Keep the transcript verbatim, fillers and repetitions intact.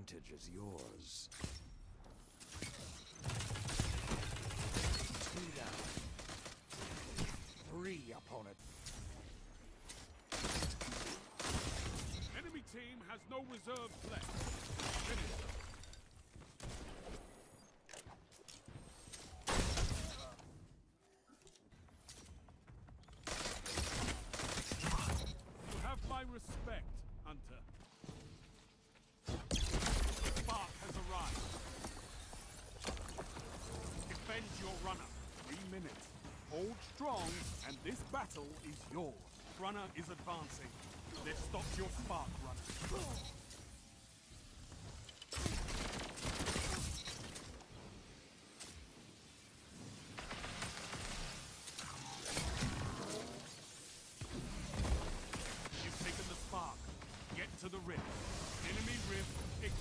advantage is yours. Two down. Three, opponent. Enemy team has no reserves left. Finish them. You have my respect, Hunter. Spark has arrived. Defend your runner. Three minutes. Hold strong, and this battle is yours. Runner is advancing. This stops your spark runner.